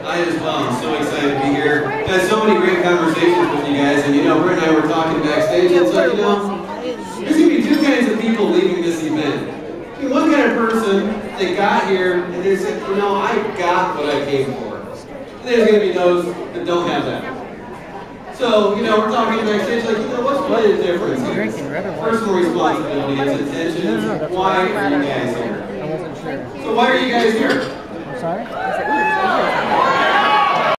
I as well. I'm so excited to be here. Had so many great conversations with you guys, and you know, Brent and I were talking backstage. It's like, you know, there's going to be two kinds of people leaving this event. One kind of person that got here and they said, you know, I got what I came for. And there's going to be those that don't have that. So, you know, we're talking backstage, like, you know, what's really the difference here? Personal responsibility, it's attention. Why are you guys here? I wasn't sure. So why are you guys here? I'm sorry?